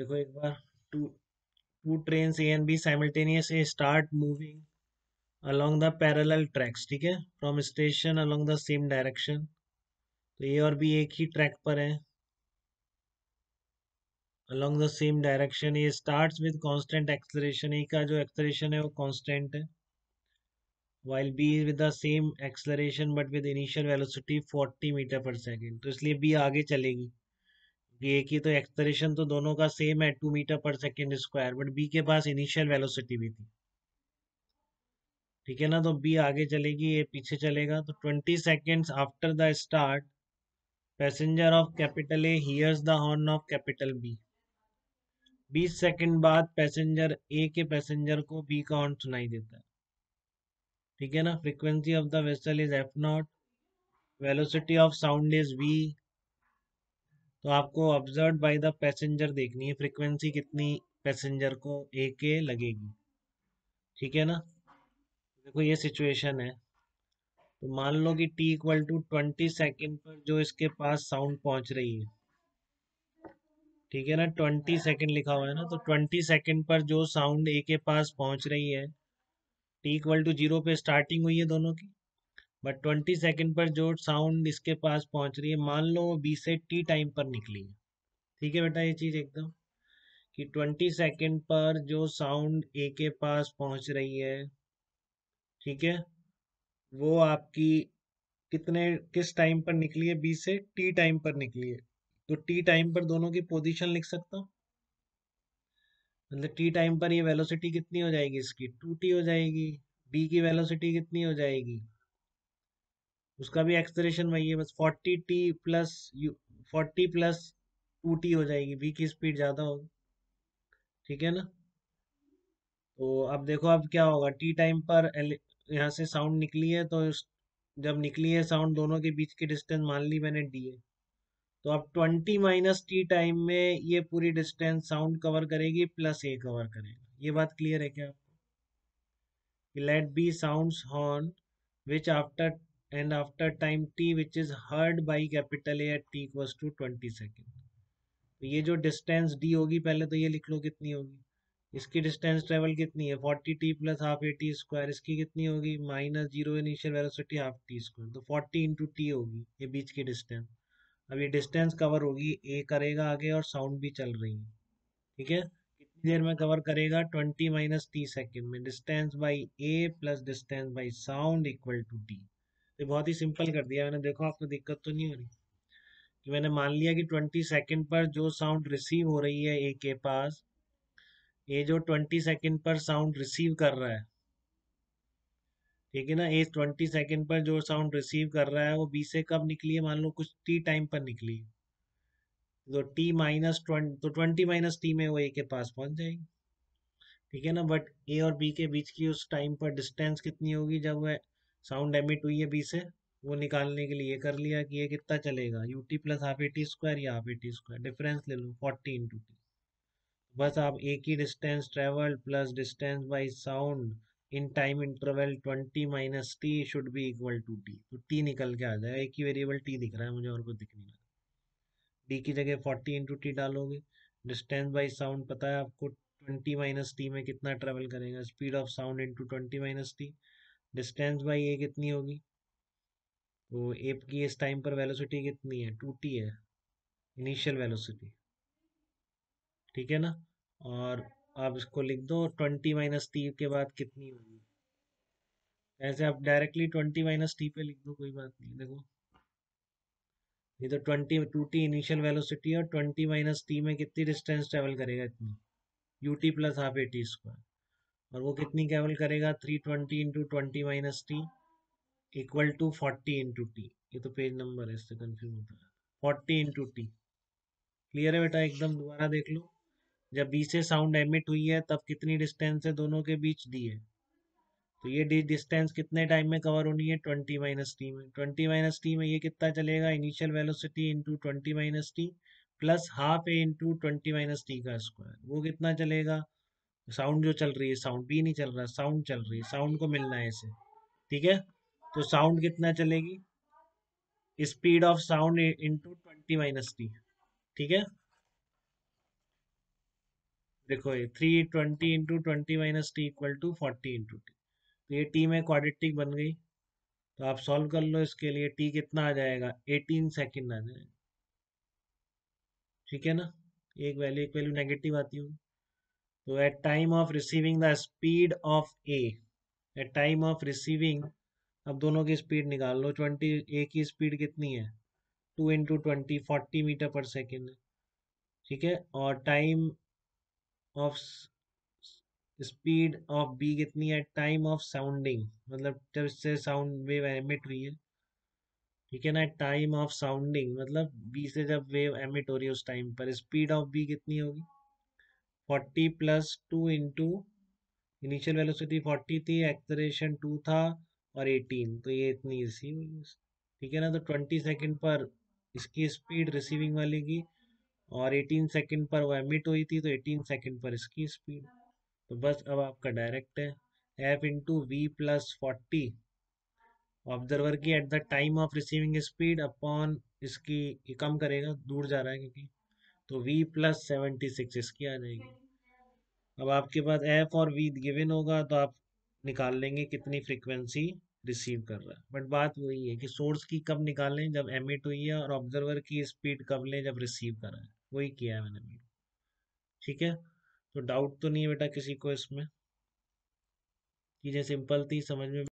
देखो एक बार, two two trains A and B simultaneously start moving along the parallel tracks, ठीक है, from station along the same direction। तो ए और बी एक ही ट्रैक पर है, along the same direction। ये starts with constant acceleration, ए का जो acceleration है वो constant है, while b with the same acceleration but with initial velocity 40 metre पर सेकेंड। तो इसलिए b आगे चलेगी, ये की तो एक्सलेरेशन तो दोनों का सेम है 2 मीटर पर सेकेंड स्क्वायर, बट बी के पास इनिशियल वेलोसिटी भी थी, ठीक है ना। तो बी आगे चलेगी, ये पीछे चलेगा। तो 20 seconds after the start passenger of capital A hears the horn of capital B. 20 second बाद पैसेंजर ए के पैसेंजर को बी का हॉर्न सुनाई देता है, ठीक है ना। Frequency of the vessel is f naught, velocity of sound is v. तो आपको ऑब्जर्व बाय द पैसेंजर देखनी है, फ्रीक्वेंसी कितनी पैसेंजर को ए के लगेगी, ठीक है ना। देखो ये सिचुएशन है, तो मान लो कि t इक्वल टू 20 सेकेंड पर जो इसके पास साउंड पहुंच रही है, ठीक है ना। 20 सेकेंड लिखा हुआ है ना, तो 20 सेकेंड पर जो साउंड ए के पास पहुंच रही है, t इक्वल टू 0 पे स्टार्टिंग हुई है दोनों की, बट 20 सेकेंड पर जो साउंड इसके पास पहुंच रही है, मान लो वो बी से टी टाइम पर निकली है, ठीक है बेटा। ये चीज एकदम कि 20 सेकेंड पर जो साउंड ए के पास पहुंच रही है, ठीक है, वो आपकी कितने किस टाइम पर निकली है, बी से टी टाइम पर निकली है। तो टी टाइम पर दोनों की पोजीशन लिख सकता हूँ, मतलब टी टाइम पर ये वेलोसिटी कितनी हो जाएगी, इसकी 2t हो जाएगी। बी की वेलोसिटी कितनी हो जाएगी, उसका भी एक्सलेरेशन वही है, बस 40t प्लस 40 प्लस 2t हो जाएगी, बी की स्पीड ज़्यादा होगी, ठीक है ना। तो अब देखो अब क्या होगा, टी टाइम पर यहाँ से साउंड निकली है, तो जब निकली है साउंड, दोनों के बीच की डिस्टेंस मान ली मैंने डी है। तो अब 20 - t टाइम में ये पूरी डिस्टेंस साउंड कवर करेगी प्लस ए कवर करेगा। ये बात क्लियर है क्या? Let be sounds horn which after time t which is heard by capital A at t equals to 20 second. तो ये जो डिस्टेंस d होगी, पहले तो ये लिख लो कितनी होगी, इसकी डिस्टेंस ट्रेवल कितनी है 40t plus half a t square, इसकी कितनी होगी -0 initial velocity half t square, तो 40 इंटू टी होगी ये बीच की डिस्टेंस। अब ये डिस्टेंस कवर होगी, ए करेगा आगे और साउंड भी चल रही है, ठीक है। कितनी देर में कवर करेगा 20 - t सेकेंड में, distance by A plus distance by sound equal to t. तो बहुत ही सिंपल कर दिया मैंने, देखो आपको दिक्कत तो नहीं हो रही कि मैंने मान लिया कि 20 सेकेंड पर जो साउंड रिसीव हो रही है ए के पास, ये जो 20 सेकेंड पर साउंड रिसीव कर रहा है, ठीक है ना, ये 20 सेकेंड पर जो साउंड रिसीव कर रहा है वो बी से कब निकली है, मान लो कुछ टी टाइम पर निकली है, तो t - 20 तो 20 - t में वो ए के पास पहुंच जाएगी, ठीक है ना। बट ए और बी के बीच की उस टाइम पर डिस्टेंस कितनी होगी, जब वह साउंड एमिट हुई है बी से, वो निकालने के लिए ये कर लिया कि ये कितना चलेगा, u t plus half a t square या half a t square, difference ले लो 40 इंटू टी। बस आप एक ही distance travel plus distance by sound in time interval 20 - t should be equal to t. तो टी निकल के आ जाएगा, एक ही वेरिएबल टी दिख रहा है मुझे और कुछ दिख नहीं रहा। डी की जगह 40 इंटू टी डालोगे, डिस्टेंस बाई साउंड पता है आपको 20 - t में कितना ट्रेवल करेगा, speed of sound into 20 - t, distance by A कितनी होगी, तो ए की इस टाइम पर वेलोसिटी कितनी है 2t है, इनिशियल वेलोसिटी, ठीक है ना। और आप इसको लिख दो 20 - t के बाद कितनी होगी, ऐसे आप डायरेक्टली 20 - t पे लिख दो, कोई बात नहीं। देखो ये तो 2t इनिशियल वेलोसिटी और 20 - t में कितनी डिस्टेंस ट्रेवल करेगा, इतनी u t plus half a t square, और वो कितनी ट्रेवल करेगा 320 into 20 - t equal to 40 into t. ये तो पेज नंबर है, इससे कंफ्यूज होता है। 40 इंटू टी क्लियर है बेटा एकदम, दोबारा देख लो। जब बी से साउंड एमिट हुई है तब कितनी डिस्टेंस है दोनों के बीच दी है, तो ये डिस्टेंस कितने टाइम में कवर होनी है 20 - t में। 20 - t में ये कितना चलेगा, initial velocity into 20 - t plus half a into 20 - t का स्क्वायर, वो कितना चलेगा, साउंड जो चल रही है, साउंड भी नहीं चल रहा, साउंड चल रही है, साउंड को मिलना है इसे, ठीक है। तो साउंड कितना चलेगी, speed of sound into 20 - t, ठीक है। देखो ये 320 × 20 - t = 40 × t, तो ये टी में क्वाड्रेटिक बन गई। तो आप सॉल्व कर लो इसके लिए, टी कितना आ जाएगा, 18 सेकेंड आ जाएगा। ठीक है ना, एक वैल्यू नेगेटिव आती होगी। तो at time of receiving the speed of A, at time of receiving, अब दोनों की स्पीड निकाल लो। 20, ए की स्पीड कितनी है, 2 × 20 40 मीटर पर सेकेंड। ठीक है, और time of speed of B कितनी है, टाइम ऑफ साउंडिंग, मतलब जब इससे साउंड वेव एमिट हुई है। ठीक है ना, टाइम ऑफ साउंडिंग मतलब बी से जब वेव एमिट हो रही है उस टाइम पर स्पीड ऑफ बी कितनी होगी, 40 + 2 इंटू इनिशियल वेलोसिटी 40 थी, एक्सलेरेशन 2 था, और 18, तो ये इतनी इसी हुई। ठीक है ना, तो 20 सेकेंड पर इसकी स्पीड रिसीविंग वाले की, और 18 सेकेंड पर वो एमिट हुई थी, तो 18 सेकेंड पर इसकी स्पीड। तो बस अब आपका डायरेक्ट है, F × V + 40 ऑब्जर्वर की at the time of receiving speed upon इसकी, ये कम करेगा, दूर जा रहा है क्योंकि, तो V + 76 इसकी आ जाएगी। अब आपके पास एफ और वी गिवन होगा तो आप निकाल लेंगे कितनी फ्रीक्वेंसी रिसीव कर रहा है। बट बात वही है कि सोर्स की कब निकालें, जब एमिट हुई है, और ऑब्जर्वर की स्पीड कब लें, जब रिसीव कर रहा है। वही किया है मैंने भी। ठीक है, तो डाउट तो नहीं है बेटा किसी को इसमें, चीज़ें सिंपल थी, समझ में